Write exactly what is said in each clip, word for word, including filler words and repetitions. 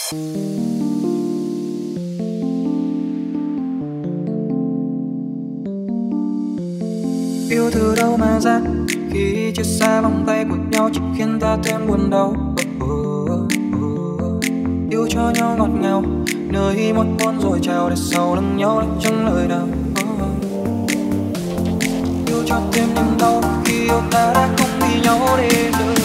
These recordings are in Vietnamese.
Yêu từ đâu mà ra khi chia xa vòng tay của nhau chỉ khiến ta thêm buồn đau. Oh, oh, oh. Yêu cho nhau ngọt ngào, nơi một hôn rồi chào để sau lưng nhau lại chẳng lời nào. Oh, oh. Yêu cho thêm niềm đau khi yêu ta đã không đi nhau đi được.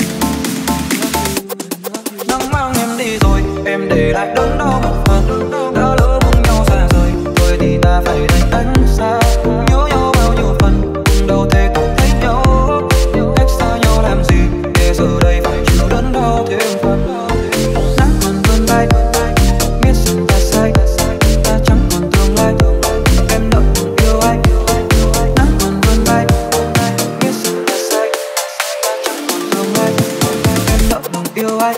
Nắng mang em đi rồi, em để lại đớn đau một phần. Đã lỡ buông nhau xa rời, rồi thì ta phải đành cách xa. Nhớ nhau bao nhiêu phần, cùng đâu thể không thấy nhau. Cách xa nhau làm gì, để giờ đây phải chịu đớn đau thêm phần. Nắng còn vươn vai, biết rằng ta sai, ta chẳng còn tương lai. Em nỡ còn yêu anh. Nắng còn vươn vai, biết rằng ta sai, ta chẳng còn tương lai. Em nỡ còn yêu anh.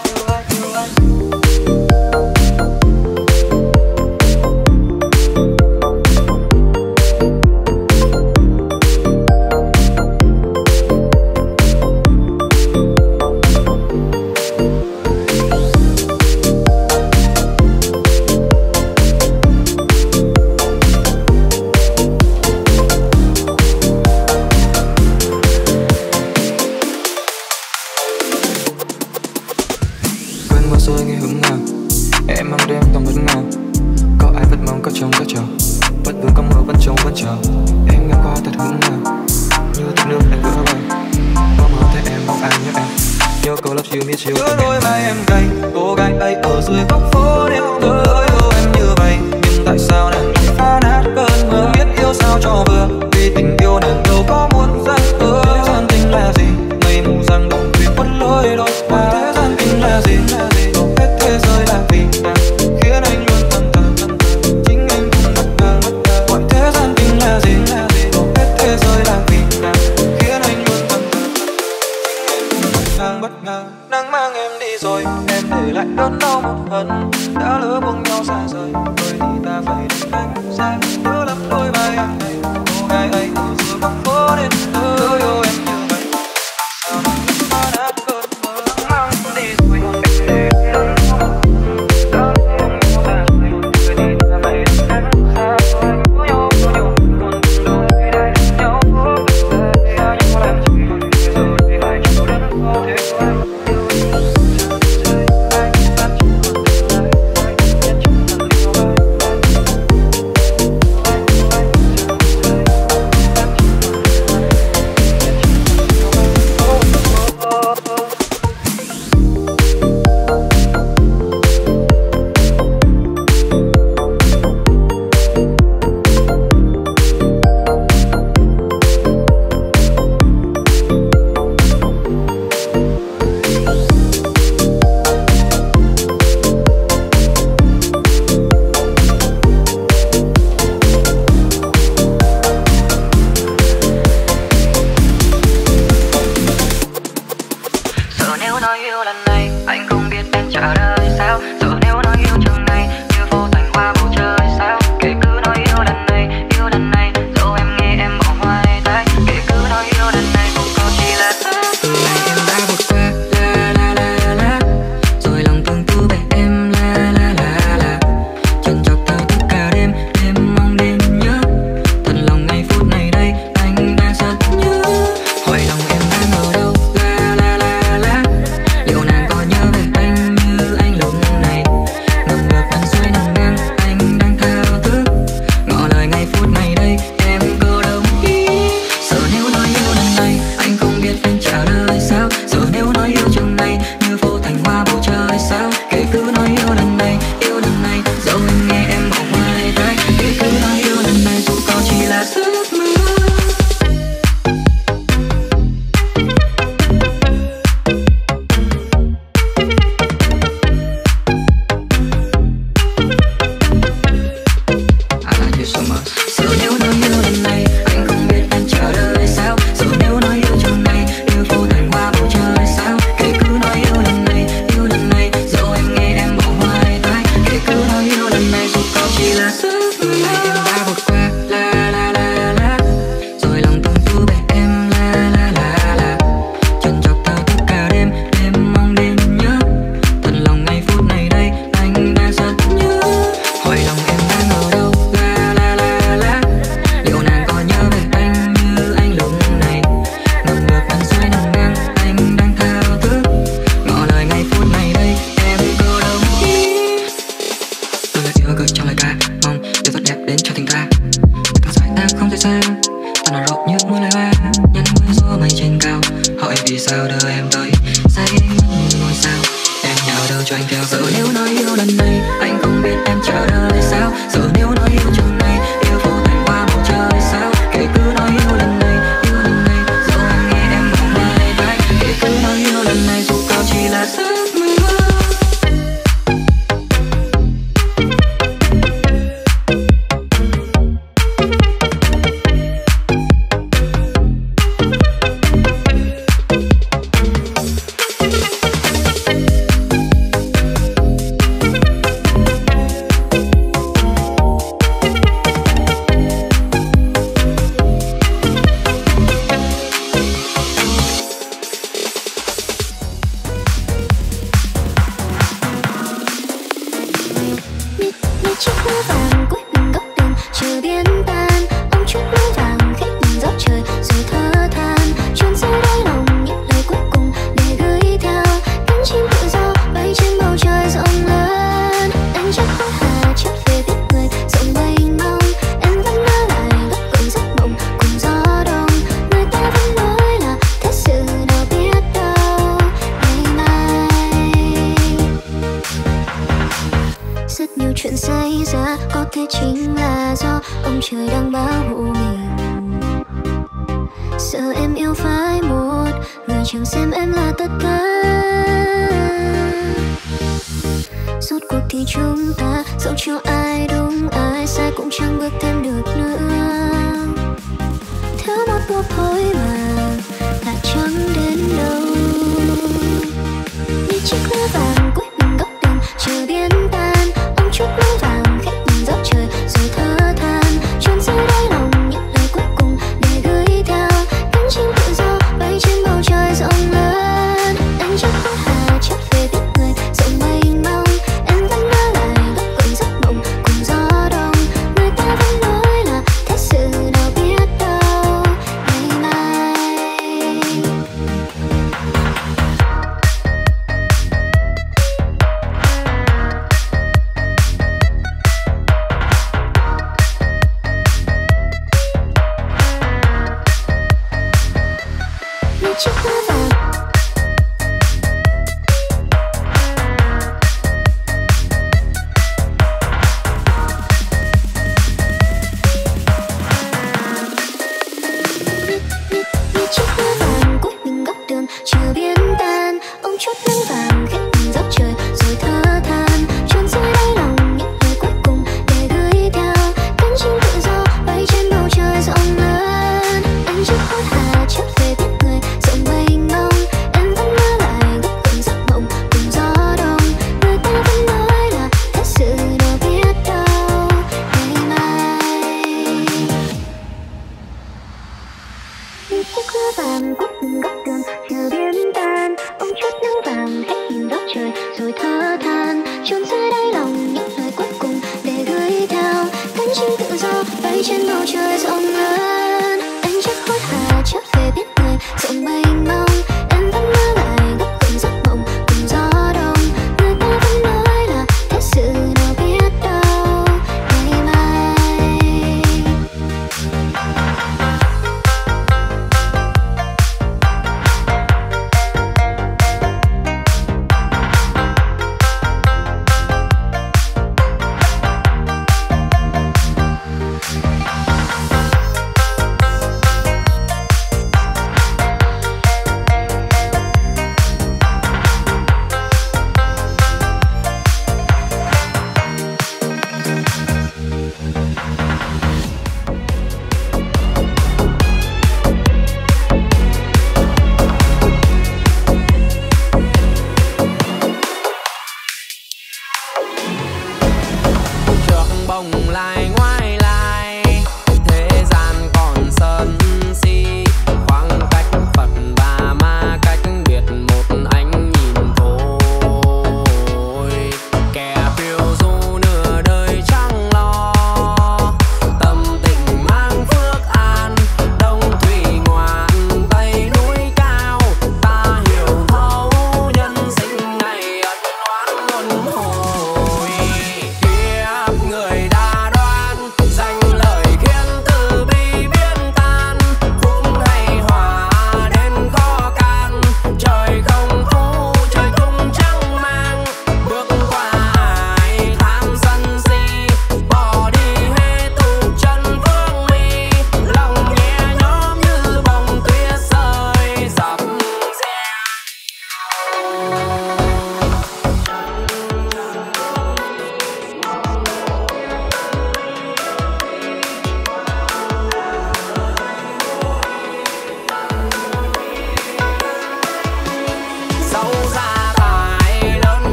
Rồi nghe hứng nào em mang đêm tâm vẫn ngào. Có ai vẫn mong có trông có chờ, bất cứ có mưa vẫn trông vẫn chờ. Em ngang qua thật hứng nào, nhưទឹកnước em vỡ bay. Có mơ thấy em mong anh nhớ em, nhớ cô love you miss you. Nhớ đôi vai em gầy, cô gái ấy ở dưới góc phố đêm. Tôi yêu em như vậy, nhưng tại sao nàng lại phá nát cơn mơ? Biết yêu sao cho vừa, vì tình yêu nàng đâu có muốn dành ơ. Thế gian tình là gì? Mây mù răng đồng thuyền quất lối đôi qua. Thế gian tình là gì? Hết thế giới là vì nàng khiến anh luôn tần tần tần tần. Chính anh cũng bất ngờ bất ngờ. Mọi thế gian tình là gì? Hết thế giới là vì nàng khiến anh luôn tần tần tần tần. Chính anh cũng bất ngờ bất ngờ. Nắng mang em đi rồi, em để lại đớn đau một phần. Đã lỡ buông nhau xa rời, rồi thì ta phải đánh cách xa. Nhớ lắm đôi vai em này, cô gái ấy ở giữa góc phố đến tôi yêu em như vậy. Sao nàng vẫn phá nát cơn mơ? Nắng mang em đi rồi, em để lại đớn đau một phần. Đã lỡ buông nhau xa rời, rồi thì ta phải đánh cách xa. Nhớ nhau bao nhiêu buồn cùng đâu thấy đây nhau. Xa nhau làm gì, giờ thì phải chịu đớn đau thế anh. Liệu nàng có nhớ về anh như anh lúc này? cho anh theo. Sợ nếu nói yêu lần này anh không biết em chờ đợi sao. Sợ nếu nói yêu chừng này yêu vô thành qua bầu trời sao. Kể cứ nói yêu lần này yêu lần này dẫu anh nghe em không lời vai. Kể cứ nói yêu lần này dù cao chỉ là giấc mơ.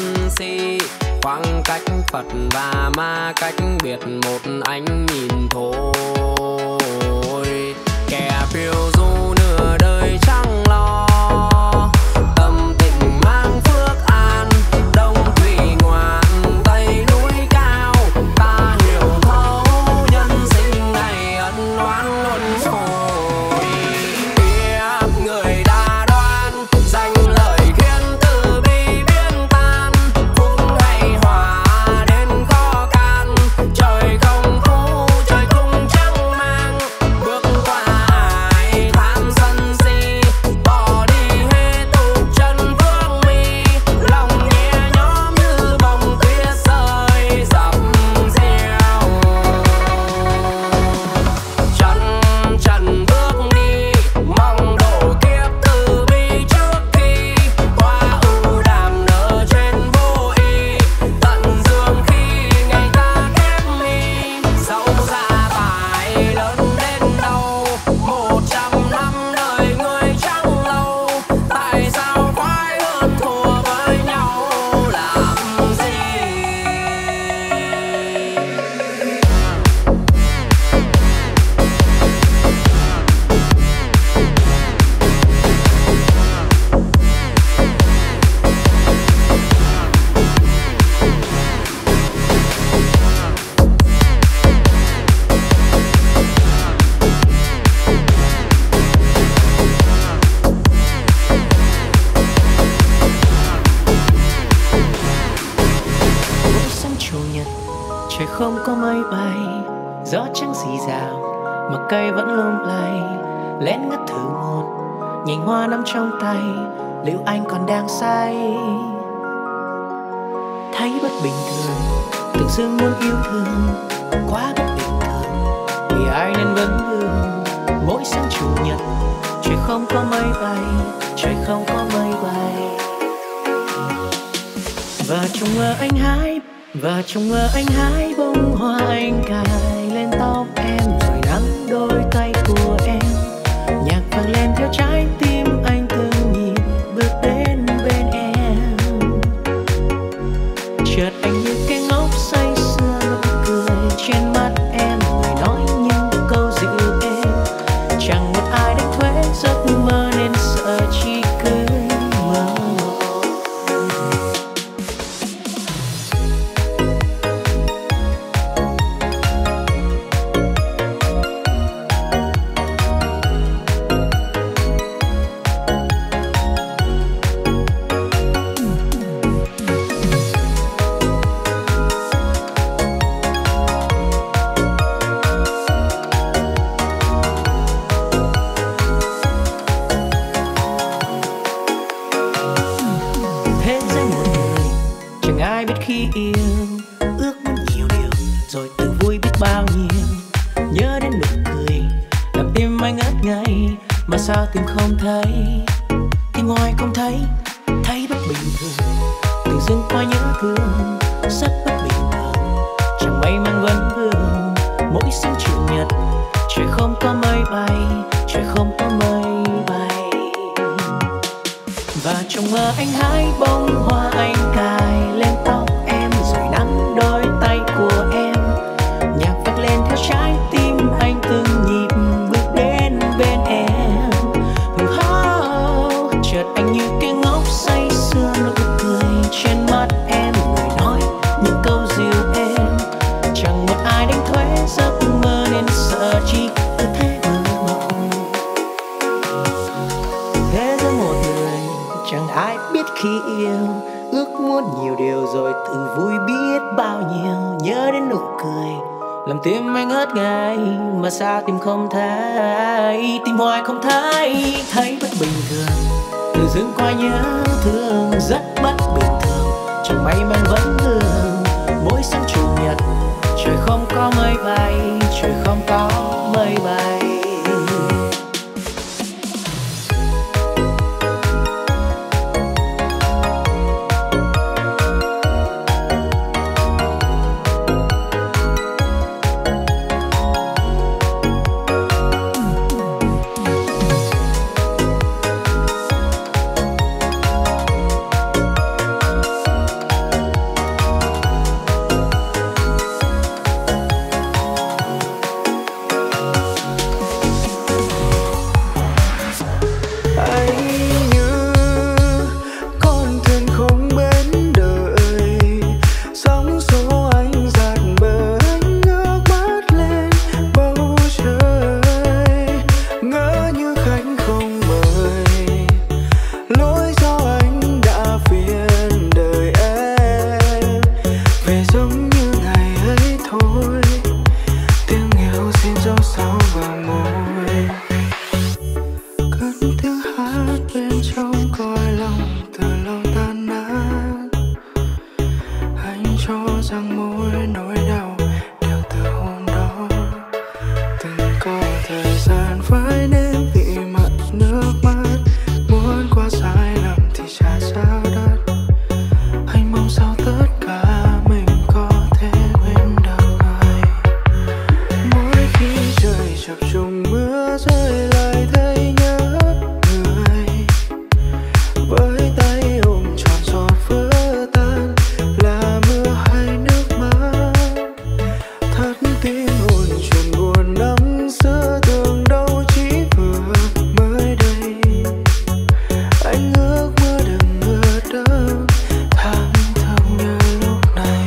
si. Khoảng cách Phật và ma cách biệt một ánh nhìn thôi. Kẻ phiêu du nửa đời chẳng lo, tâm tịnh mang phước an. Đông thủy ngoạn tây núi cao, ta hiểu thấu nhân sinh này ân oán luân hồi. Kiếp người đa đoan danh lời khiến từ bi biến tan. Phúc hay họa đến khó can, trời không phú trời cũng chẳng mang. Bước qua ai tham sân si, bỏ đi hết tục chân vương mi. Lòng nhẹ nhõm như bông tuyết rơi dập dìu. Chân trần bước đi mong độ kiếp từ bi trước khi qua ưu đàm nở trên vô ý. Tận dương khi ngày ta khép mi, dẫu gia tài lớn đến đâu, một trăm năm đời người chẳng lâu. Tại sao phải hơn thua với nhau làm gì? Mỗi sáng chủ nhật trời không có mây bay, gió chẳng rì rào mà cây vẫn lung lay. Lén ngắt thử một nhành hoa nắm trong tay, liệu anh còn đang say? Thấy bất bình thường, tự dưng muốn yêu thương, quá bất bình thường vì ai nên vấn vương. Mỗi sáng chủ nhật trời không có mây bay, trời không có mây bay. Và trong mơ anh hái, và trong mơ anh hái bông hoa anh cài lên tóc em, rồi nắm đôi tay của em. Nhạc vang lên theo trái tim anh từng nhịp bước đến bên em. Chợt anh như cái ngốc say sưa, nụ cười trên mắt em, người nói những câu dịu êm. Chẳng một ai đánh thuế giấc mơ nên sợ chỉ cứ mơ hồ. Thế giới một người chẳng ai biết khi yêu, ước muốn nhiều điều rồi tự vui biết bao nhiêu. Nhớ đến nụ cười làm tim anh ngất ngây, mà sao tim không thấy, tim ngoài không thấy. Thấy bất bình thường, tự dưng qua nhớ thương, rất bất bình thường, chẳng may mang vấn vương. Mỗi sáng chủ nhật trời không có mây bay, trời không có mây bay. Và trong mơ anh hái bông hoa anh cài lên tóc em, rồi nắm đôi tay của em. Nhạc vang lên theo trái tim anh từng nhịp bước đến bên em. Oh, chợt anh như cái ngốc say sưa, nụ cười trên mắt em, người nói những câu dịu êm. Chẳng một ai đánh thuế giấc mơ nên sợ chỉ cứ thế mơ mộng. Thế giới một người chẳng ai biết khi yêu, ước muốn nhiều điều rồi tự vui biết bao nhiêu. Nhớ đến nụ cười làm tim anh ngất ngây, mà sao tim không thấy, tim hoài không thấy. Thấy bất bình thường, tự dưng qua nhớ thương, rất bất bình thường, chẳng may mang vấn vương. Mỗi sáng chủ nhật trời không có mây bay, trời không có mây bay. sang môi nỗi đau đều từ hôm đó. Từng có thời gian phải nếm vị mặn nước mắt, muốn qua sai lầm thì trả giá đắt. Anh mong sao tất cả mình có thể quên được người. Mỗi khi trời chập trùng mưa rơi lại thấy nhớ người, với tay ôm trọn giọt vỡ tan là mưa hay nước mắt. Thắt tim hồn chuyện buồn năm xưa tưởng đâu chỉ vừa mới đây. Anh ước mơ đừng ướt đẫm tháng thầm như lúc này.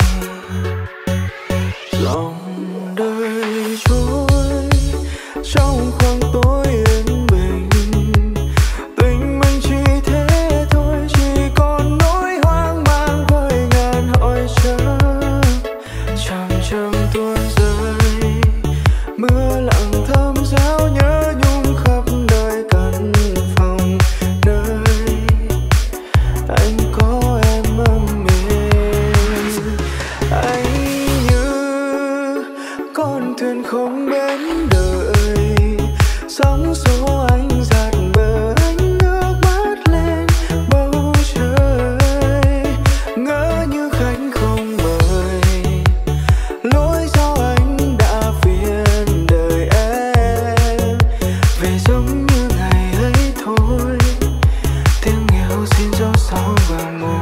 Dòng đời trôi trong khoảng tối yên bình, tình mình chỉ thế thôi, chỉ còn nỗi hoang mang với ngàn hỏi chờ. Chầm chầm tuôn rơi, mưa lặng thấm ráo nhớ nhung khắp nơi căn phòng nơi anh có em ấm êm. Anh như con thuyền không bến đợi, sóng số anh dạt bờ, anh ngước mắt lên bầu trời, ngỡ như khách không mời. Lỗi do anh đã phiền đời em, về giống như ngày ấy thôi, tiếng yêu xin gió sau bờ môi.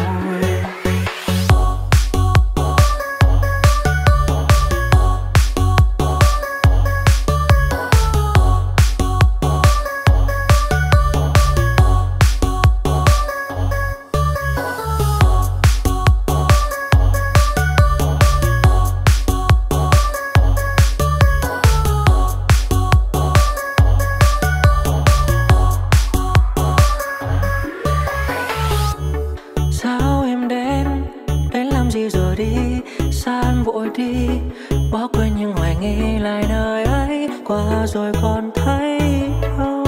Sao em đến, đến làm gì rồi đi, sao em vội đi, bỏ quên những hoài nghi lại nơi ấy, qua rồi còn thấy đâu.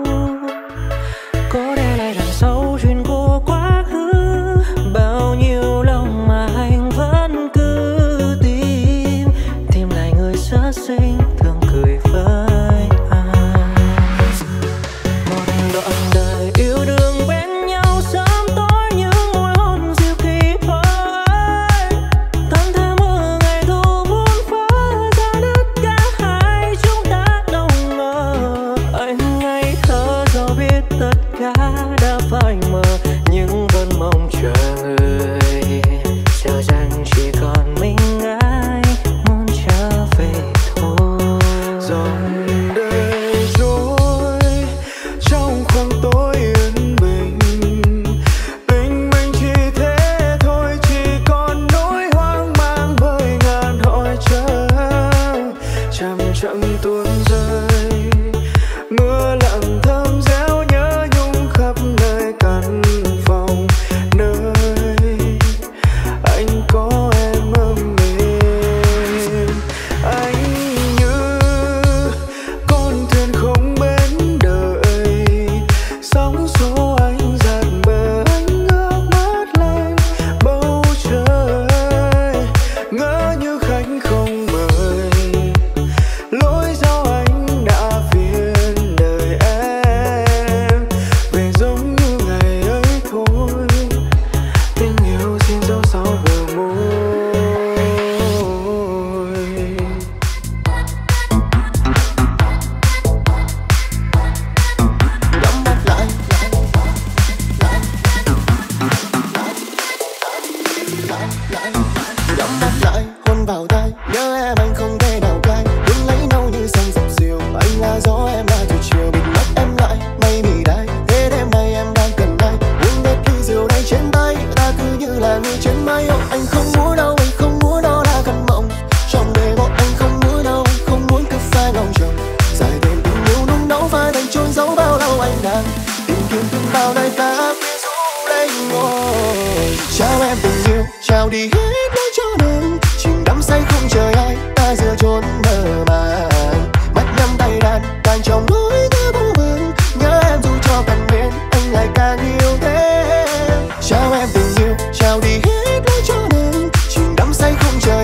Có để lại đằng sau chuyện của quá khứ, bao nhiêu lòng mà anh vẫn cứ tìm, tìm lại người sơ sinh thường cười với anh. Một đoạn đời yêu đương bên nhau sớm tối, những môi hôn dịu khi phai, tan theo mưa ngày thu buồn phá ra đất cả hai chúng ta đâu ngờ. Anh ngây thơ do biết tất cả đã phai mờ, nhưng vẫn mong chờ người, sợ rằng chỉ còn mình ai muốn trở về thôi. Dòng đời trôi trong khoảng tối yên bình, tình mình chỉ thế thôi, chỉ còn nỗi hoang mang với ngàn hỏi chờ. Chậm chậm tuôn rơi, mưa lặng thấm ráo nhớ nhung khắp nơi căn phòng nơi anh có em ấm êm. Anh như con thuyền không bến đợi, sóng số anh dạt bờ, anh ngước mắt lên bầu trời, ngỡ như khách không mời. Lỗi do anh đã phiền đời em, về giống như ngày ấy thôi, tiếng yêu xin dấu sau bờ môi. Nhắm mắt lại, nhắm mắt lại, hôn vào tai, nhớ em anh không thể nào cai, đứng lấy nhau như sông dập dìu, anh là gió em là thủy triều, bịt mắt em lại, mây mì đai, thế đêm nay em đang cần ai, uống hết ly rượu này trên tay, ta cứ như là người trên mây. Ô, anh không muốn đâu, anh không muốn đâu là căn mộng, trong đời bọn anh không muốn đâu, anh không muốn cứ phai lòng chồng, dài thêm tình yêu nung nấu phai thành chôn giấu bao lâu anh đang tìm kiếm từng bao đời ta quyến rũ đây ngồi. Chào em tình yêu, chào đi hết nỗi cho đời, chìm đắm say không chờ ai, ta giữa chốn mơ màng, mắt nhắm tay đàn càng trong nỗi nhớ vô vơ, nhớ em dù cho càng bên anh lại càng yêu thêm. Chào em tình yêu, chào đi hết nỗi cho đời, chìm đắm say không chờ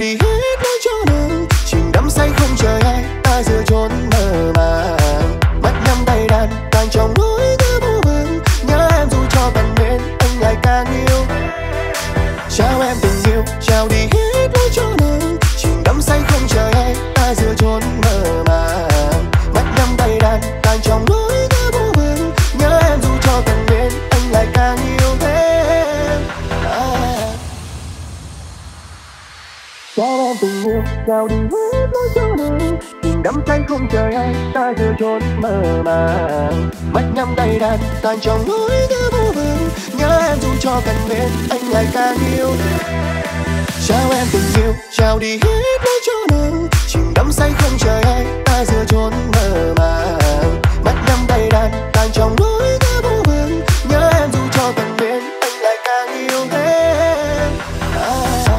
đi hết lối cho đời, chìm đắm say không chờ ai, ta giữa chốn mơ màng. Mắt nhắm tay đàn càng trong nỗi nhớ vô vàn, nhớ em dù cho càng bên anh lại càng yêu. Chào em tình yêu, chào đi hết lối cho đời, chìm đắm say không chờ ai, ta giữa chốn mơ màng. Mắt nhắm tay đàn càng trong nỗi nhớ vô vàn, nhớ em dù cho càng bên anh lại càng yêu thêm. À. Chào em tình yêu, chào đi hết lối cho đời, chìm đắm say không chờ ai, ta giữa chốn mơ màng. Mắt nhắm tay đàn tan trong nỗi nhớ vô vàn, nhớ em dù cho gần bên anh lại càng yêu. Chào em tình yêu, chào đi hết lối cho đời, chìm đắm say không chờ ai, ta giữa chốn mơ màng. Mắt nhắm tay đàn tan trong nỗi nhớ vô vàn, nhớ em dù cho gần bên anh lại càng yêu thêm. À.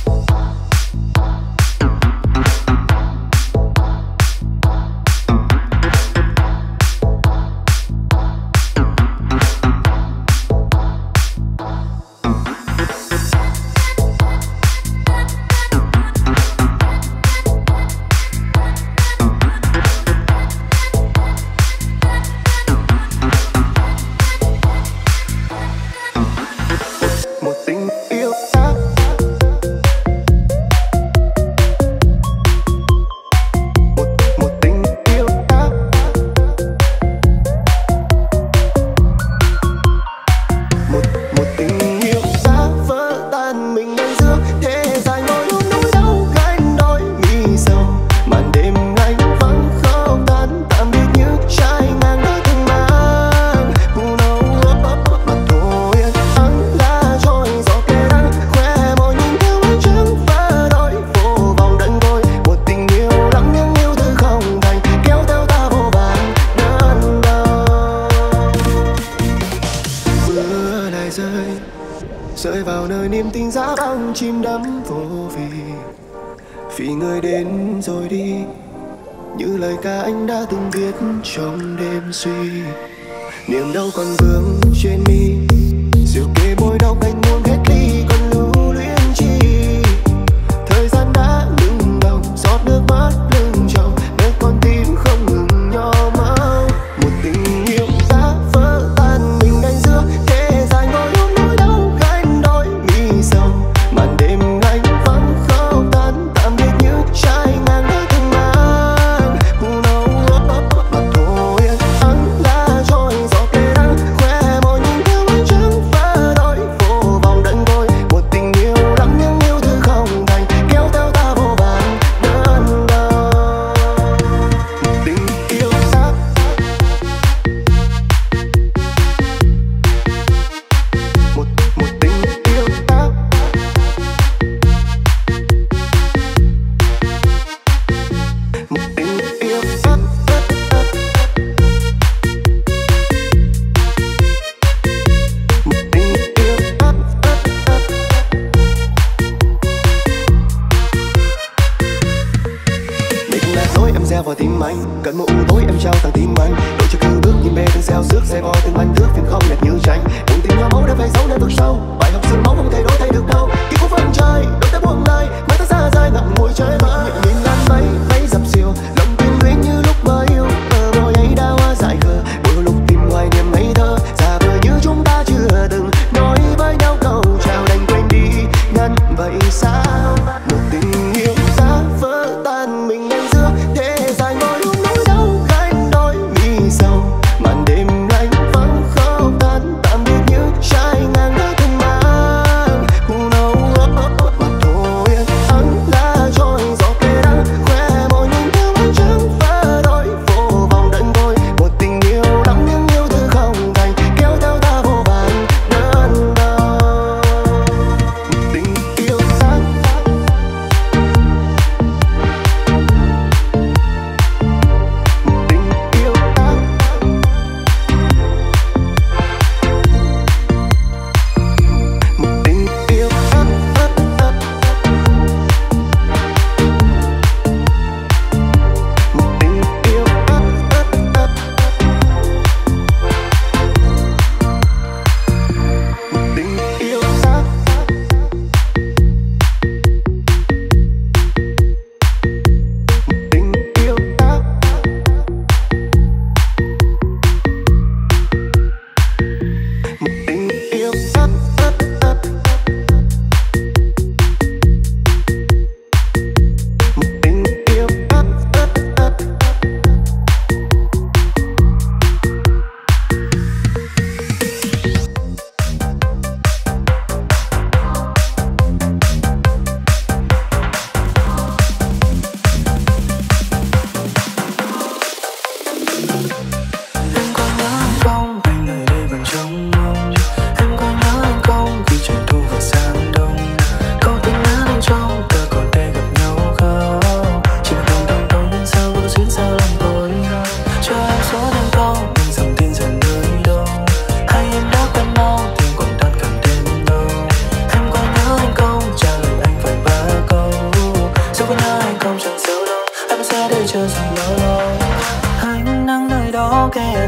Rơi vào nơi niềm tin giá băng chìm đắm vô vì, vì người đến rồi đi như lời ca anh đã từng viết trong đêm suy. Niềm đau còn vương trên mi, rượu kề môi đau canh buông hết ly, còn lưu luyến chi. Thời gian đã ngừng lòng, giọt nước mắt lưng tròng, nơi con tim không ngừng nhỏ máu. Một tình yêu đã vỡ tan mình anh giữa thế dài ngồi ôm nỗi đau gánh đôi mi sầu. Màn đêm anh vắng khóc tan tạm biệt như trái ngang đã từng mang. Who know mà thôi anh đã trôi giọt lệ đắng, khoe môi nhìn theo ánh trắng phá đôi vô vòng đẫn đôi. Một tình yêu lắm những yêu thương không thành, kéo theo ta vô vàn đớn đau. Một tình yêu khác, một một tình yêu khác, một tình yêu khác. Một tình yêu khác. Đây cũng là dối em gieo vào tim anh, cần một u tối em trao tặng tim anh. Đôi chân cứ bước nhìn bê từng gieo xước, xe vò từng mảnh thước phim không đẹp như tranh. Cùng tim nhau máu đã phải giấu nơi vực sâu, bài học sương máu không thể đổi thay được đâu. Khi có phần trời đôi ta buông lời, mới ta xa dài ngậm ngùi chơi vơi. Những nghìn lan mây mấy dập dìu, lòng quyến luyến như lúc mới yêu. Bờ môi ấy đã hoa dại khờ, đôi lúc tìm hoài niềm ngây thơ. Giả vờ như chúng ta chưa từng nói với nhau câu chào, đành quên đi ngăn vậy sao. Một tình yêu đã vỡ tan mình anh giữa thế dài ngồi ôm nỗi đau gánh đôi mi sầu. Màn đêm anh vắng khóc tan tạm biệt như trái ngang đã từng mang.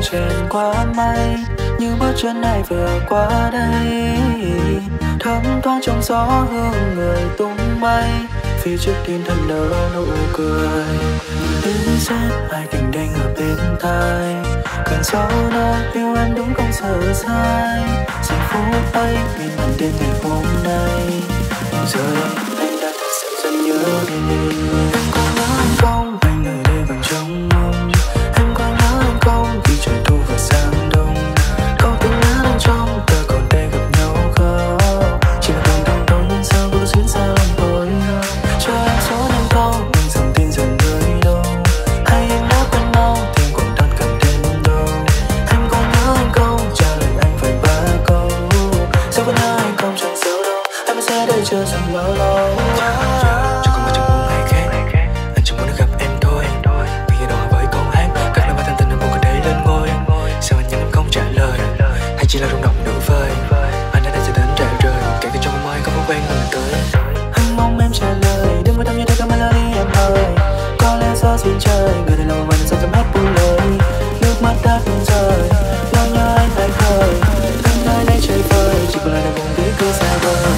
trên qua mây, như bước chân ai vừa qua đây, thấm thoáng trong gió hương người tung bay, phía trước thiên thần nở nụ cười. Đến xét ai tình đành ở bên tai, cơn gió nơi yêu em đúng không sợ sai. Giây phút ấy bên màn đêm ngày hôm nay, nhưng giờ đây anh đã thật sự rất nhớ đi. Em có nhớ anh không? Anh ở đây vẫn trông mong. Em có nhớ anh không? Khi trời thu và sang đông, câu tiếng hát anh trong ta còn đây gặp nhau không? Chỉ là từng từng thôi nhưng sao cứ xuyến xa lòng tôi. Cho em số em không? Nhưng dòng tin dần nơi đâu? Hay em đã quên mau? Thêm còn thật cần thêm đâu? Em có nhớ anh không? Trả lời anh phải ba câu. Sao vẫn nhớ anh không? Chẳng sao đâu. Em sẽ đây chờ rằng bao lâu. Cho con mà chẳng muốn ngày khác. Anh chỉ muốn được gặp em thôi. Vì giờ đó với câu hát các lời ba thân tình em buộc cần để lên ngôi. Sao anh nhắn em không trả lời? Hay chỉ là rung động nửa vời? Anh đã đây sẽ đến trả rời. Kể cả trong mai có mối quen lần tới. Anh mong em trả lời. Đừng có tâm như thế cả melody em ơi. Có lẽ do duyên trời, người đàn ông vẫn sao tâm hát buông lời. Nước mắt đã tuôn rơi, lo nhớ anh lại khơi. Anh nơi đây trời vơi, chỉ còn lại là vùng ký cứ xa vời.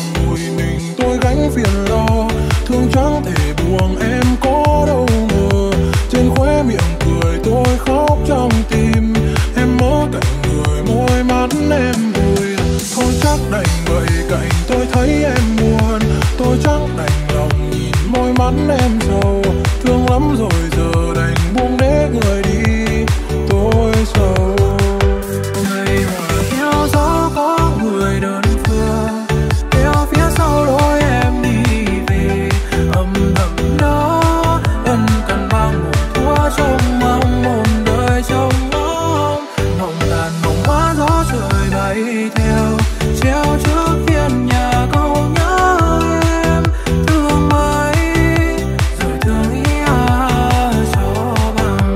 một mình tôi gánh phiền lo, thương chẳng thể buông em có đâu ngờ. Trên khóe miệng cười tôi khóc trong tim, em ở cạnh người môi mắt em vui. Thôi chắc đành vậy cạnh tôi thấy em buồn, tôi chắc đành lòng nhìn môi mắt em sầu. Thương lắm rồi giờ đành buông để người đi, tôi sầu. Ngày hòa theo gió có người đơn phương, theo phía sau lối em đi về. Âm thầm đó ân cần mang một thua trong mong một đời trong mong. Mộng tàn mộng hóa gió trời bay theo, treo trước hiên nhà câu nhớ em. Thương mấy rồi thương ý à cho bằng.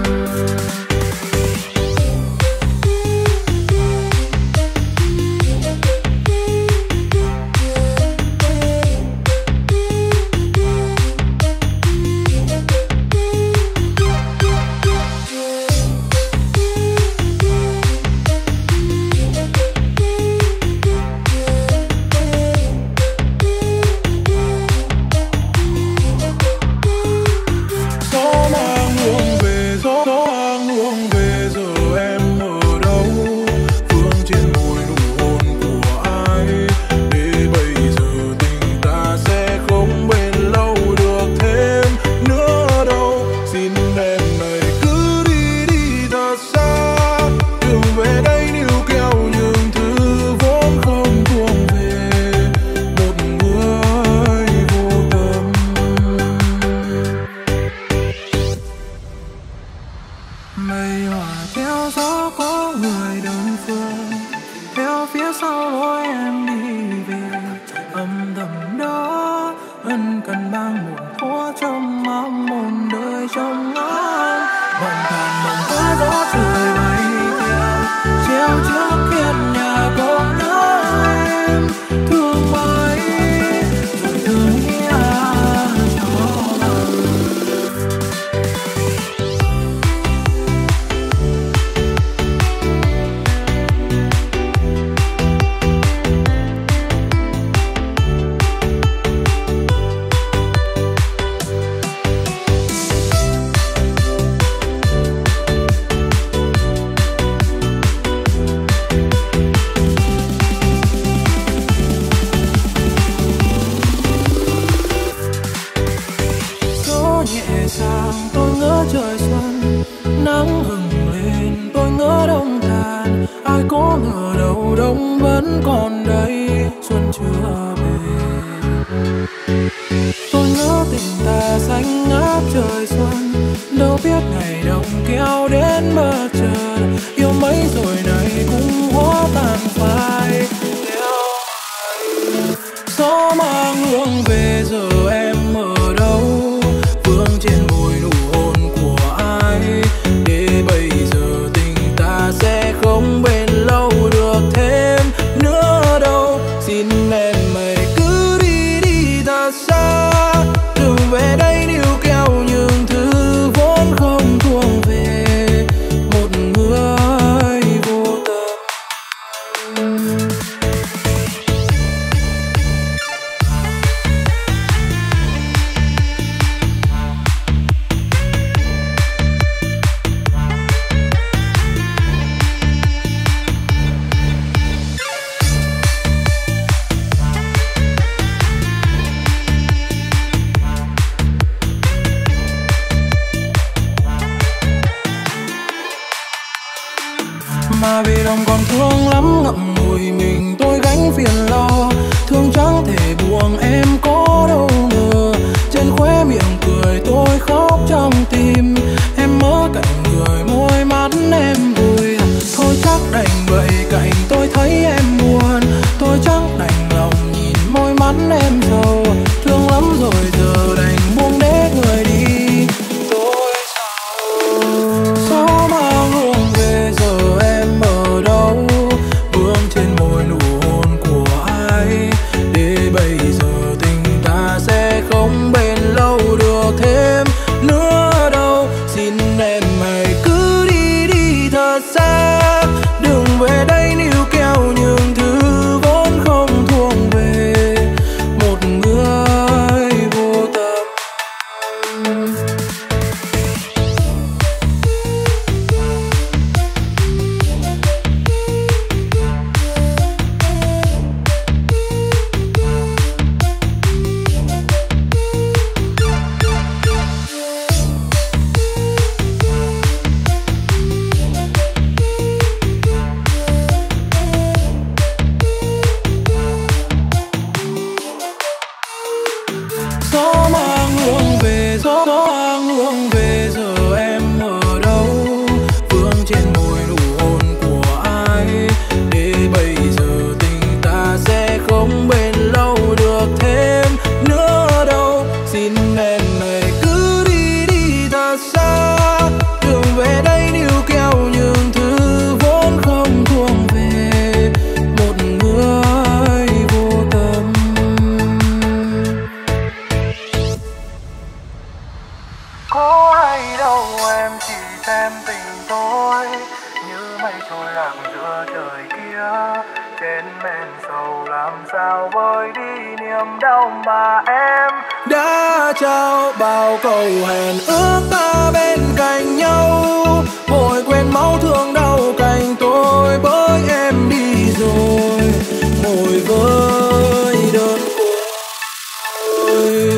Gió mang hương về, gió mang hương về, giờ em ở đâu? Vương trên môi nụ hôn của ai? Để bây giờ tình ta sẽ không bền lâu được thêm nữa đâu. Xin em này cứ đi đi thật xa, đừng về đây níu kéo những thứ vốn không thuộc về một người vô tâm. Mây hòa theo gió có người đơn phương, theo phía sau lối em đi về. Âm thầm đó ân cần mang một hoa trong mong một đời trong ngóng. Vòng tàn mộng hóa gió trời bay theo, treo trước hiên nhà con em. Thương mấy rồi thương ý à cho bằng. Gió nhẹ sang tôi ngỡ trời xuân, nắng hừng lên tôi ngỡ đông tàn. Ai có ngờ đâu đông vẫn còn đây, xuân chưa về. Tôi ngỡ tình ta xanh ngát trời xuân, đâu biết ngày đông kéo đến bất chợt. Yêu mấy rồi này cũng hóa tàn phai theo ai. Gió mang hương về, giờ em ở đâu? Vương trên môi nụ hôn của ai? Để bây giờ tình ta sẽ không bền lâu được thêm nữa đâu. Xin em mày cứ đi đi thật xa, đừng về đây níu kéo những thứ vốn không thuộc về một người vô tâm. Mà vì lòng còn thương lắm ngậm ngùi mình tôi gánh phiền lo, thương chẳng thể buông em có đâu ngờ. Trên khóe miệng cười tôi khóc trong tim, em ở cạnh người môi mắt em vui. Thôi chắc đành vậy cạnh tôi thấy em buồn, tôi chắc đành lòng nhìn môi mắt em sầu. Thương lắm rồi giờ đành buông để người đi, tôi sầu. Gió mang hương về, giờ em ở đâu? Vương trên môi nụ hôn của ai? niệm đâu mà em đã trao bao câu hẹn ước ta bên cạnh nhau, vội quên máu thương đau cành tôi bởi em đi rồi, ngồi với đơn côi.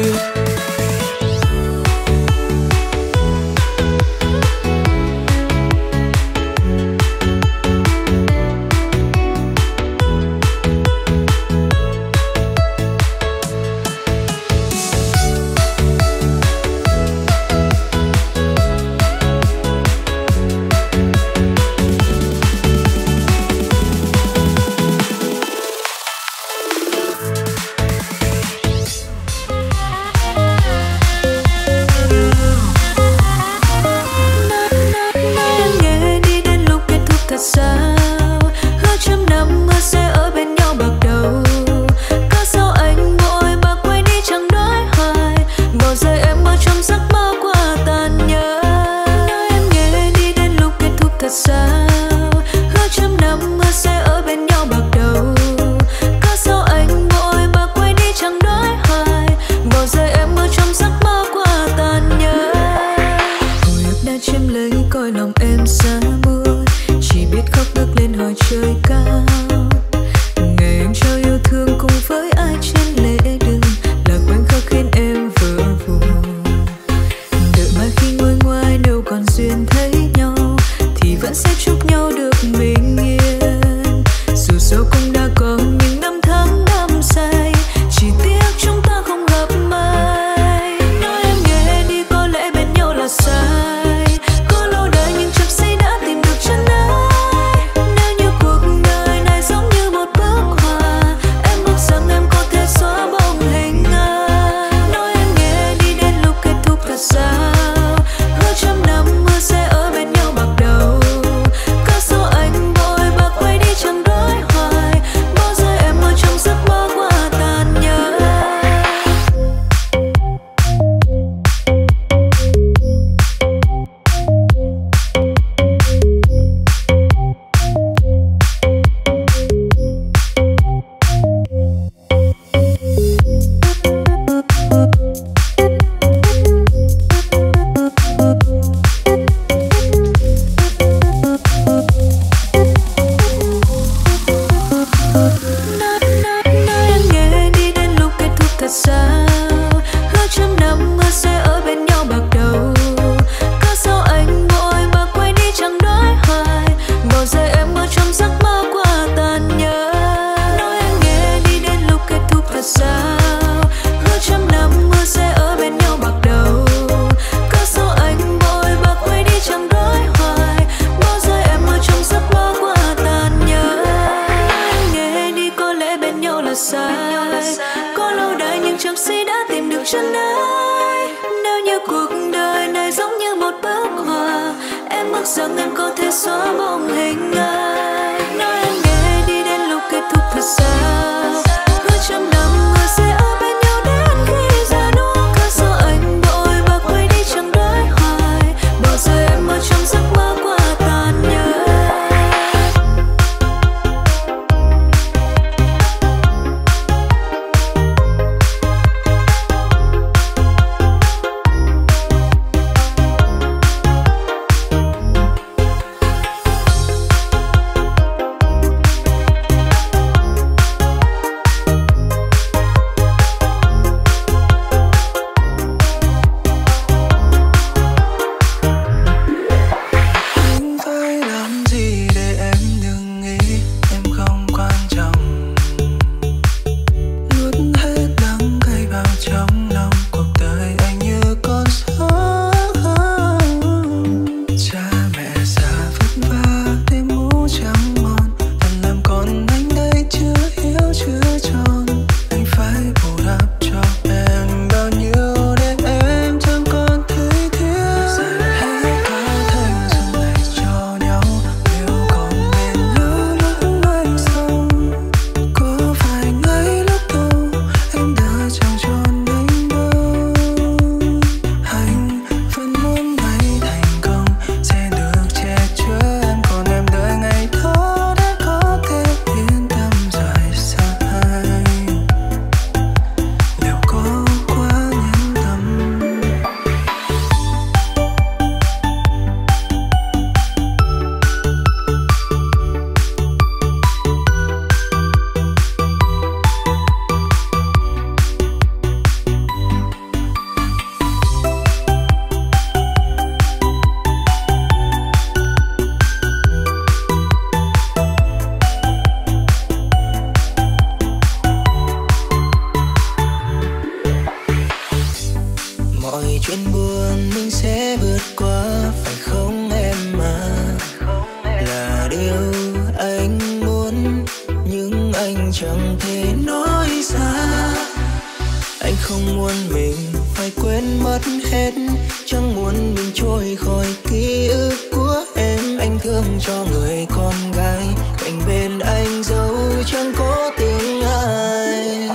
Chuyện buồn mình sẽ vượt qua, phải không em à? Là điều anh muốn, nhưng anh chẳng thể nói ra. Anh không muốn mình phải quên mất hết, chẳng muốn mình trôi khỏi ký ức của em. Anh thương cho người con gái cạnh bên anh dẫu chẳng có tiếng ai.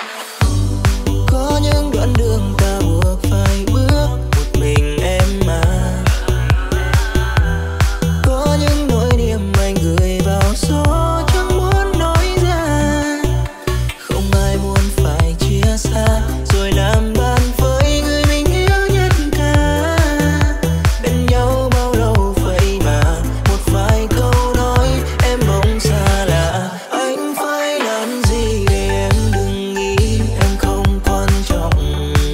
Có những đoạn đường ta buộc phải bước một mình em mà. Có những nỗi niềm anh gửi vào gió chẳng muốn nói ra. Không ai muốn phải chia xa rồi làm bạn với người mình yêu nhất cả. Bên nhau bao lâu vậy mà một vài câu nói em bỗng xa lạ. Anh phải làm gì để em đừng nghĩ em không quan trọng.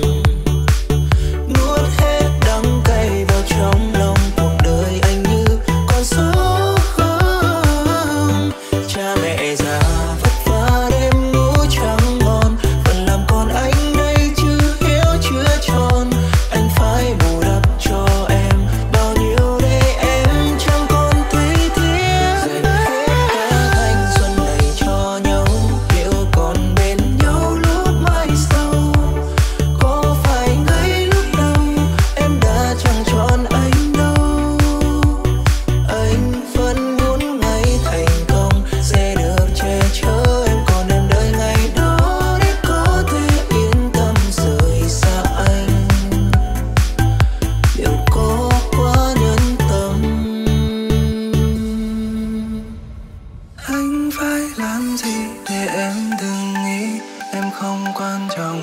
Nuốt hết đắng cay vào trong lòng, cuộc đời anh như con số không. Cha mẹ già vất vả đêm ngủ trắng ngon, phần làm con anh đây chưa hiểu chưa tròn. Anh phải bù đắp cho em bao nhiêu để em chẳng còn thấy tiếc. Dành hết cả thanh xuân này cho nhau, liệu còn bên nhau lúc mai sau? Có phải ngay lúc đầu em đã chẳng chọn anh đâu? Anh vẫn muốn ngày thành công sẽ được che chở em, còn em đợi ngày đó để có thể yên tâm rời xa anh. Liệu có quá nhân tâm? Anh phải làm gì để em đừng nghĩ em không quan trọng.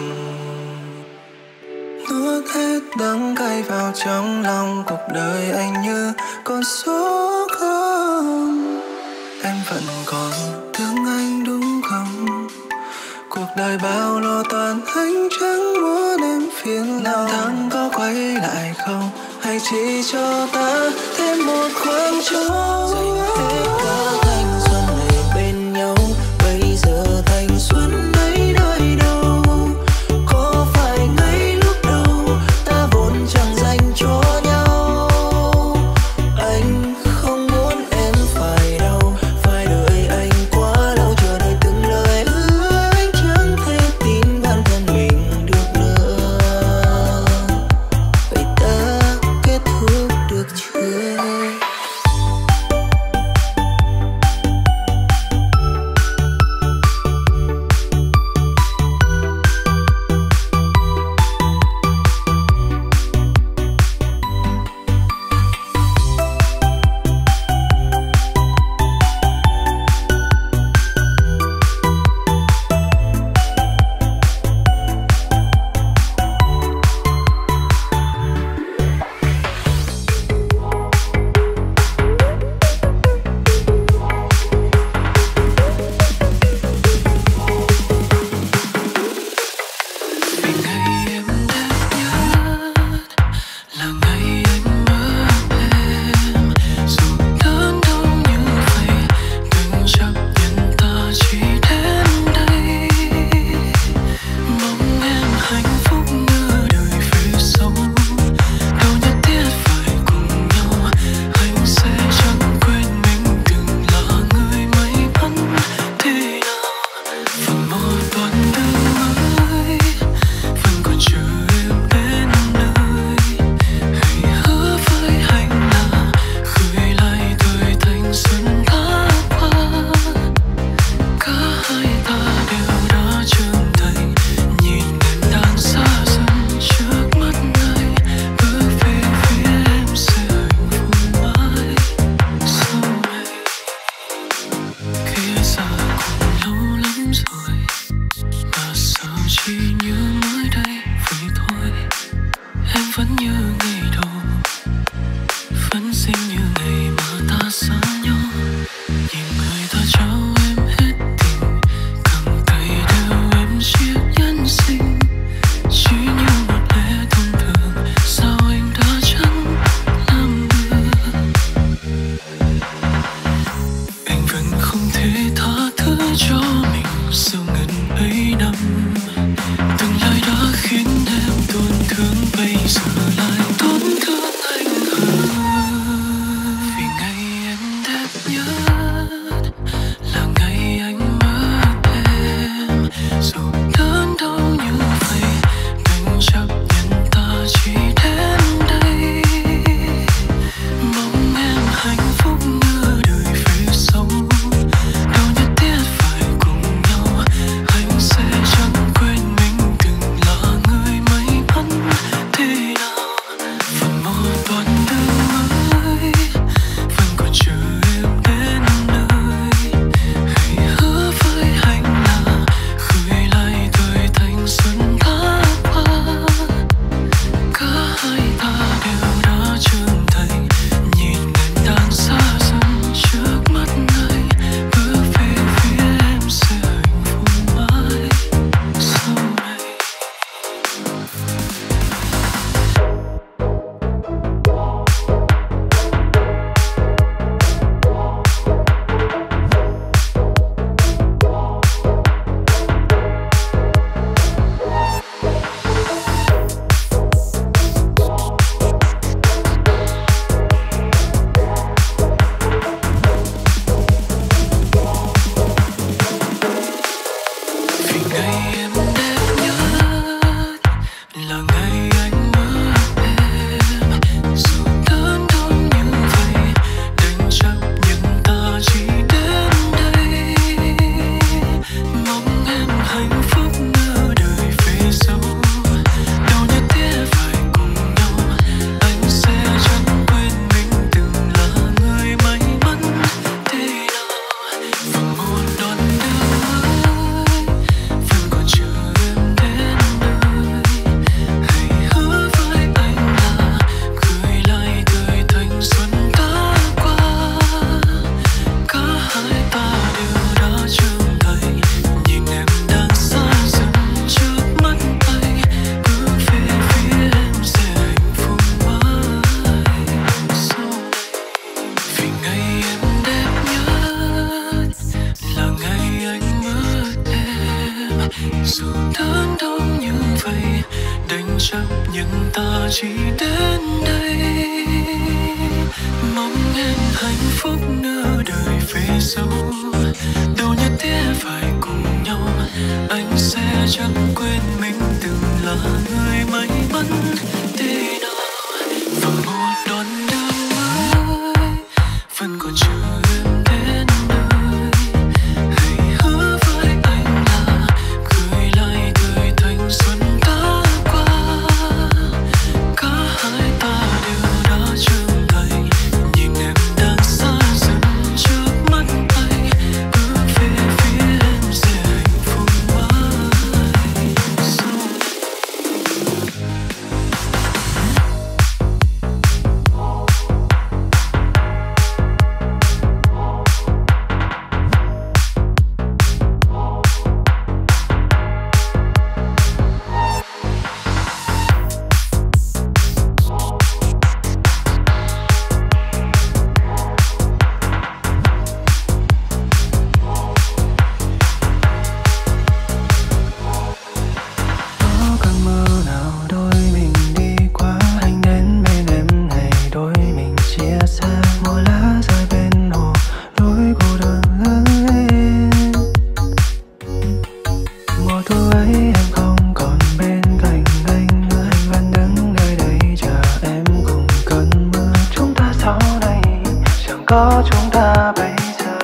Nuốt hết đắng cay vào trong lòng, cuộc đời anh như con số không. Em vẫn còn thương anh đúng không? Cuộc đời bao lo toan anh chẳng muốn em phiền lòng. Năm tháng có quay lại không, hay chỉ cho ta thêm một khoảng trống? Dành hết cả thanh xuân này bên nhau, bây giờ thanh xuân ấy nơi đâu? Có phải ngay lúc đầu ta vốn chẳng dành cho nhau? Anh không muốn em phải đau, phải đợi anh quá lâu, chờ đợi từng lời hứa anh chẳng thể tin bản thân mình được nữa. Vậy ta kết thúc được chưa? đâu như vậy, đành chấp nhận ta chỉ đến đây. Mong em hạnh phúc nửa đời về sau, đâu nhất thiết phải cùng nhau. Anh sẽ chẳng quên mình từng là người may mắn thế nào. Và một đoạn đường mới vẫn còn chờ em đến nơi. Hãy hứa với anh là gửi lại thời thanh xuân đã qua. Cả hai ta đều đã trưởng thành, nhìn em đang xa dần trước mắt anh. Bước về phía em sẽ hạnh phúc mãi sau. Có cơn mơ nào đôi mình đi qua, anh đến bên em ngày đôi mình chia xa. Một lá rơi bên hồ, nỗi cô đơn lớn lên. Mùa thu ấy em không còn bên cạnh anh nữa, anh vẫn đứng nơi đây chờ em cùng cơn mưa. Chúng ta sau này chẳng có chúng ta bây giờ.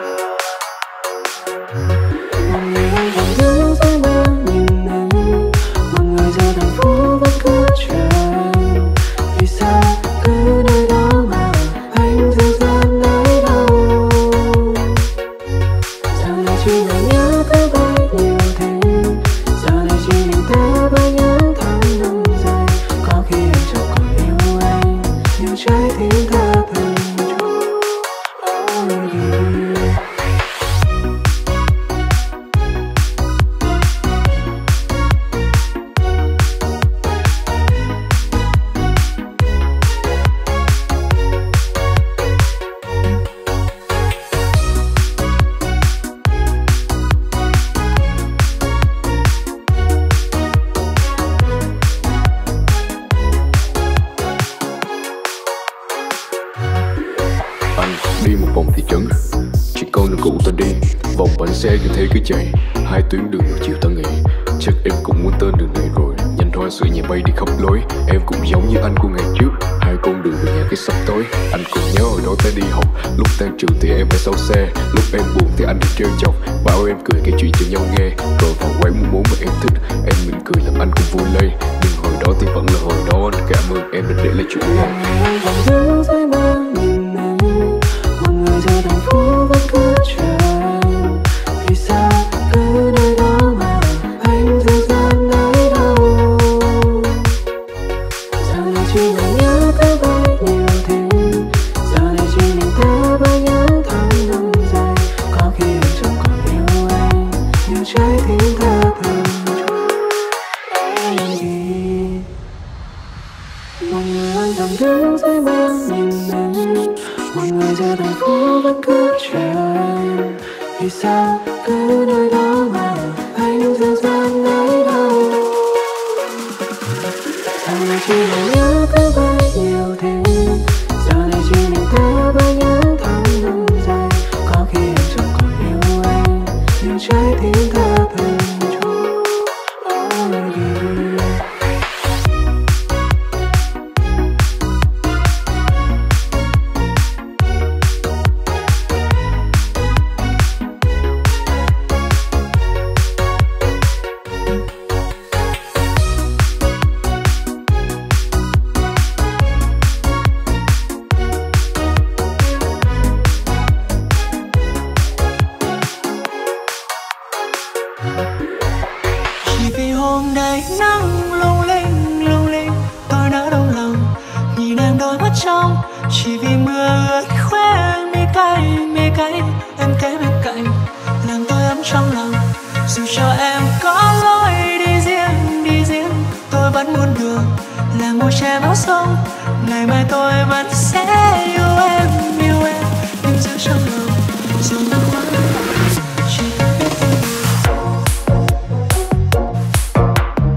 Một người anh vẫn đứng dưới mưa nhìn em, một người giờ thành phố vẫn cứ chờ. Vì sao cứ nơi đó mà anh dừng dần nơi đâu? Giờ này chỉ là nhớ tới bao nhiêu thế, giờ này chỉ mình ta bao nhiêu tháng năm dài. Có khi em chẳng còn yêu anh, yêu trái tim ta từng chút. Ôi đi. Anh đi một vòng thị trấn, chỉ con đường cũ ta đi, vòng bánh xe cứ thế cứ chạy, hai tuyến đường chiều ta nghỉ. Chắc em cũng muốn tên đường này rồi, nhanh hoa sữa nhẹ bay đi khắp lối. Em cũng giống như anh của ngày trước, hai con đường về nhà cái sắp tối. Anh còn nhớ hồi đó ta đi học, lúc tan trường thì em phải sau xe, lúc em buồn thì anh đi trêu chọc, bảo em cười kể chuyện cho nhau nghe. Rồi vào quán muốn muốn mà em thích, em mỉm cười làm anh cũng vui lây. Nhưng hồi đó thì vẫn là hồi đó, anh cảm ơn em đã để lại chuyện này. Anh vẫn đứng dưới mưa nhìn em, một người giờ thành phố vẫn cứ chờ. Vì sao cứ nơi đó mà anh dừng dần nơi đâu? Giờ này chỉ là nhớ tới bao nhiêu thế, giờ này chỉ mình ta bao nhiêu tháng năm dài. Có khi em chẳng còn yêu anh, yêu trái tim ta từng chút. Anh đi. Một người anh thầm đứng dưới mưa nhìn em, một người giờ thành phố vẫn cứ chờ. Vì sao cứ nơi đó mà anh dừng dần nơi đâu? Giờ này chỉ là nhớ tới bao nhiêu thế, giờ này chỉ mình ta bao nhiêu tháng năm dài. Có khi em chẳng còn yêu anh, yêu trái tim ta từng chút. Ôi đi. Chỉ vì hôm nay nắng lung linh lung linh, tôi đã đau lòng nhìn em đôi mắt trong. Chỉ vì mưa ướt khóe mi cay mi cay, em kế bên cạnh làm tôi ấm trong lòng. Dù cho em có lối đi riêng đi riêng, tôi vẫn muốn được là một che máu sông. Ngày mai tôi vẫn sẽ yêu em yêu em, nhưng giữ trong lòng dù nước mắt chỉ biết tôi.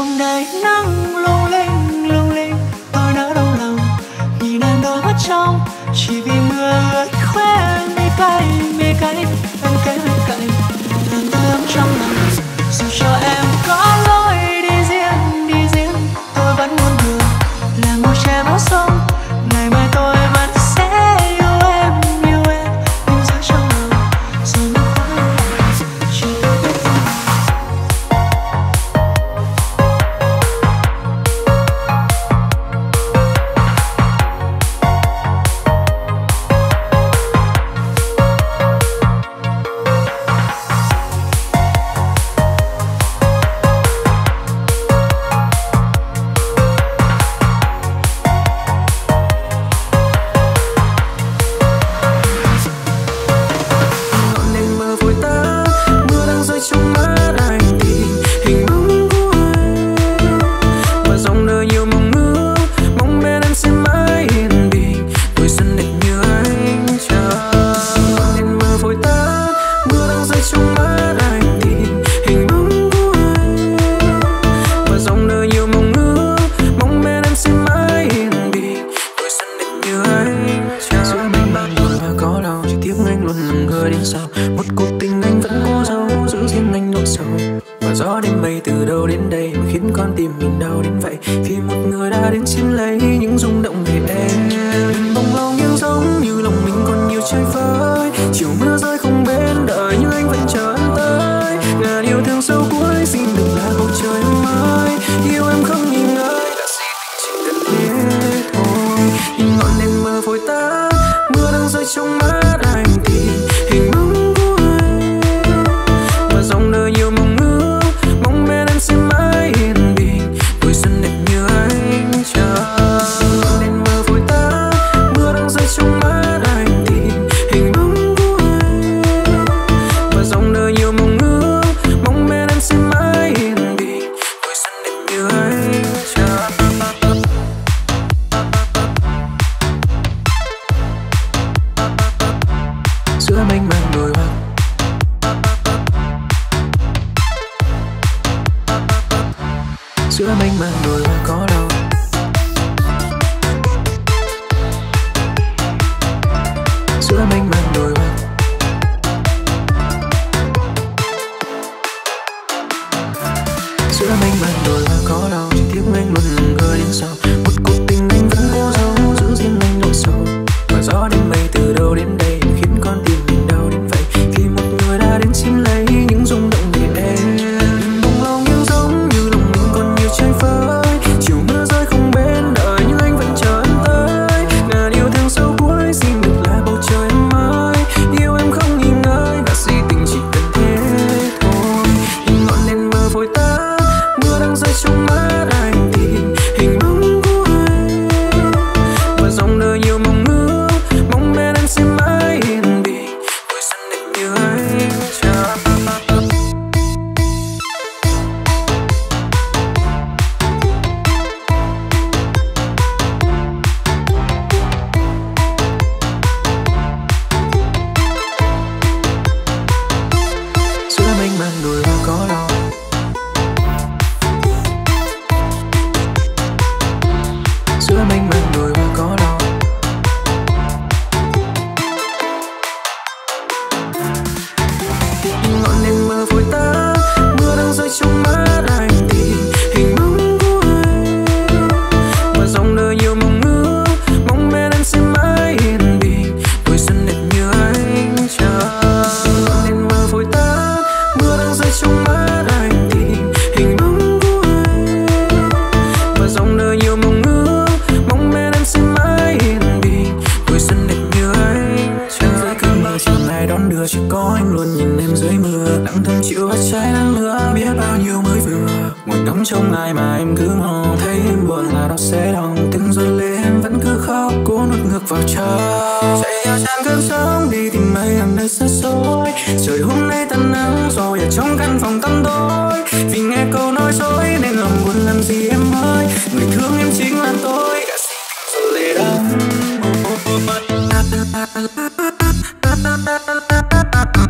trong đầy nắng lung linh lung linh, tôi đã đau lòng nhìn em đôi mắt trong, chỉ vì mưa ướt khóe mi cay mi cay em kể bên cạnh làm tôi ấm trong lòng. Dù cho em có lối đi riêng đi riêng, tôi vẫn muốn đường là ngồi che bóng sông. Ngày mai tôi vẫn sẽ yêu em yêu em, nhưng giữ trong lòng rồi mới khóa chỉ tôi biết em.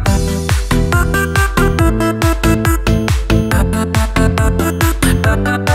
Bye.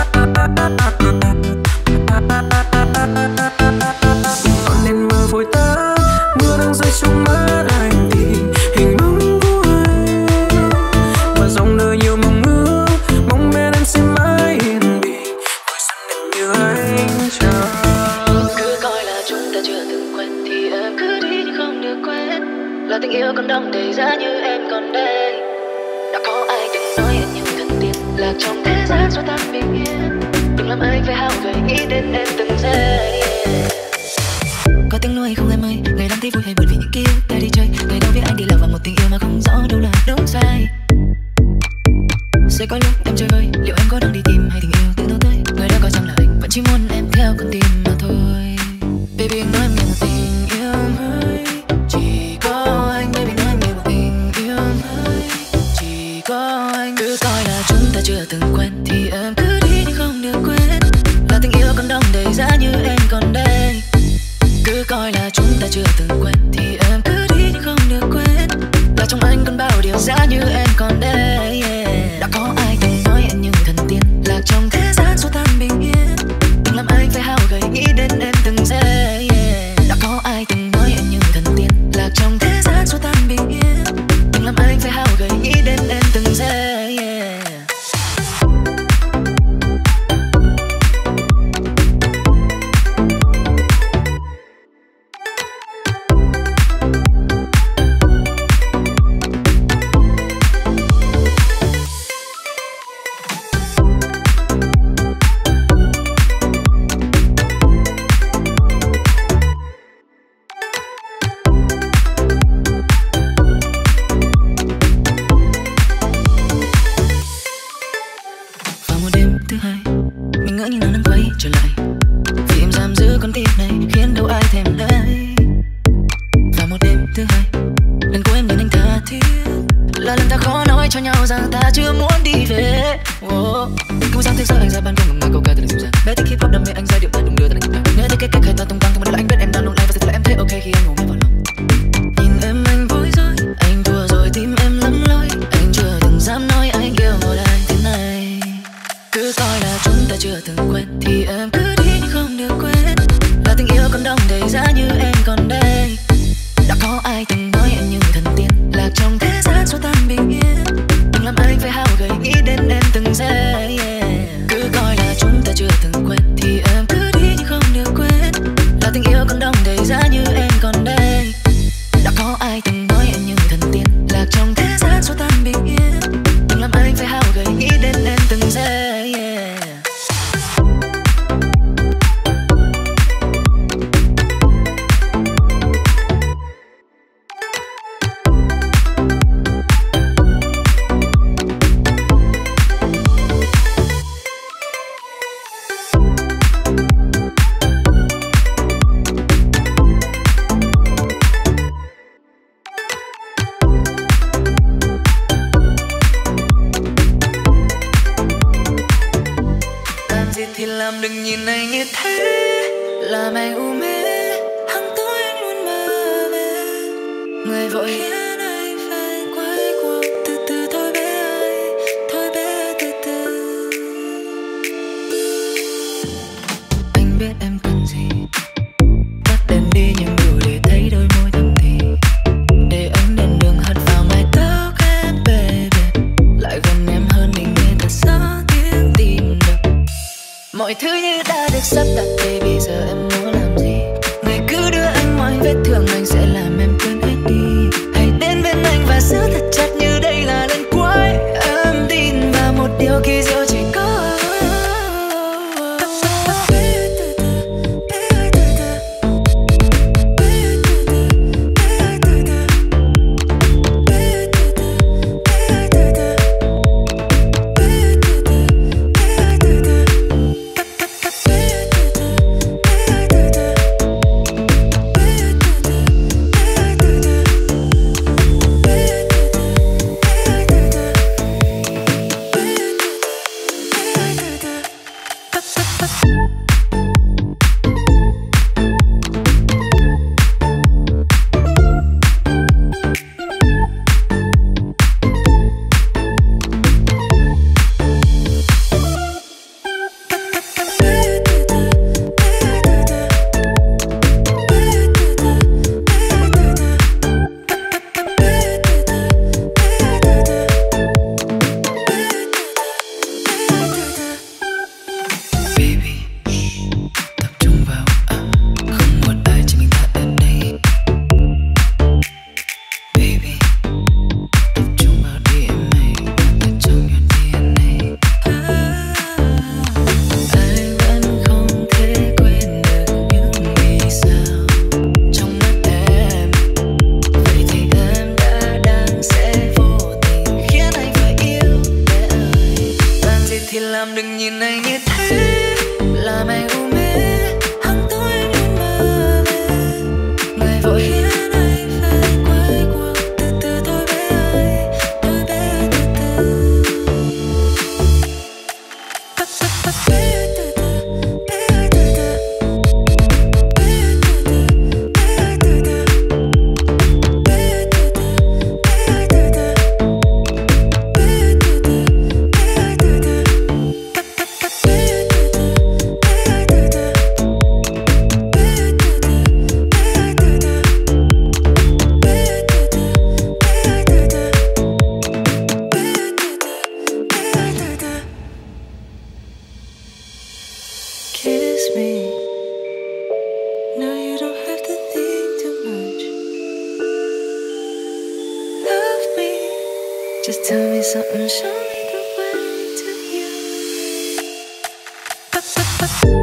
yêu còn đong đầy giá như em còn đây. Đã có ai từng nói anh như thần tiên lạc trong thế gian xua tan bình yên. Đừng làm anh phải hao gầy nghĩ đến em từng giây. Có tiếng nói không em ơi, ngày đang thấy vui hay buồn vì những ký ức ta đi chơi. Ngày đâu biết anh đi lạc vào một tình yêu mà không rõ đâu là đúng sai. Sẽ có lúc em chơi vơi, liệu em có đang đi tìm hay tình yêu tự nó tới. Người đã có rằng là anh vẫn chỉ muốn em theo con tim mà thôi. Baby anh nói em nghe một tình yêu mới, chỉ có anh. Baby nói em nghe một tình yêu mới, chỉ có anh. Cứ coi là chúng ta chưa từng quen thì em cứ đi nhưng không được quên. Là tình yêu còn đong đầy giá như em còn đây. Cứ coi là chúng ta chưa từng quen thì em cứ đi nhưng không được quên. Là trong anh còn bao điều giá như em còn đây, yeah. Đã có ai từng nói em như thần tiên lạc trong thế gian xua tan bình yên. Đừng làm anh phải hao gầy nghĩ đến em từng giây, yeah. Đã có ai từng nói em như thần tiên lạc trong thế gian xua tan bình yên. Đừng làm anh phải hao gầy nghĩ đến em từng giây, yeah. Mọi thứ như đã được sắp đặt thì bây giờ em muốn làm gì? Người cứ đưa anh mọi vết thương, anh sẽ làm em quên hết đi. Hãy đến bên anh và giữ thật chặt như đây là lần cuối. Em tin vào một điều kỳ diệu chỉ có me. No, you don't have to think too much. Love me, just tell me something, show me the way to you. Ba, ba, ba.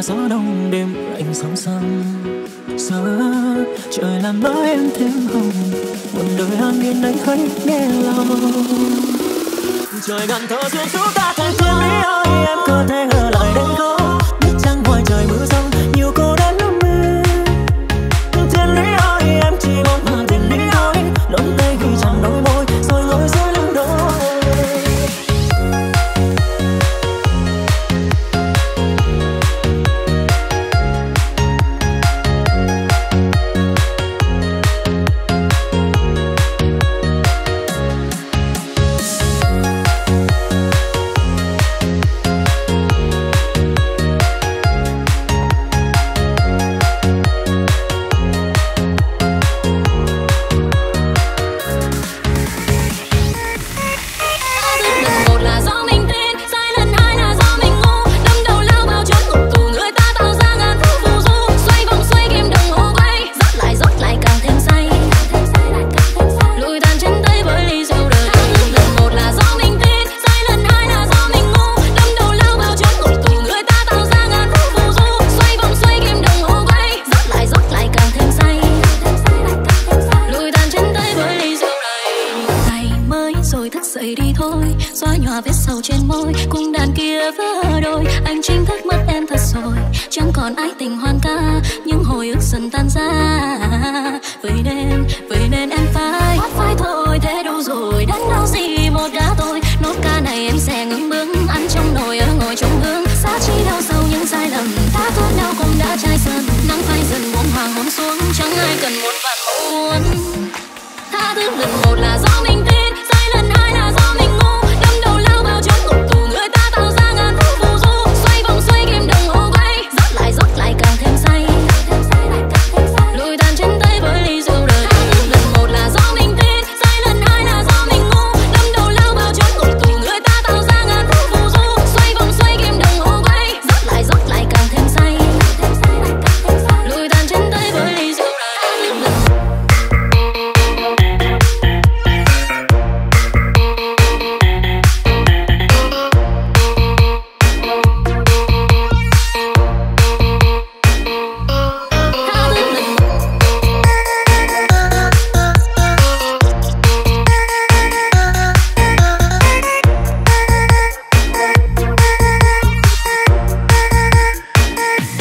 là gió đông đêm lạnh sóng sông. Giờ trời làm nói em thêm hồng, một đời an yên anh hãy nghe lòng. Trời ngàn thơ duyên số ta thành thiên lý ơi, em có thể ở lại đây không? Biết chăng ngoài trời mưa rông nhiều cô đến lắm mê. Thiên lý ơi em chỉ mong mà thiên lý ơi, nắm tay khi chẳng đôi môi rồi ngồi dưới lưng đôi.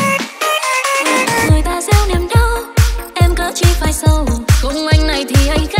Cùng anh này thì anh khác.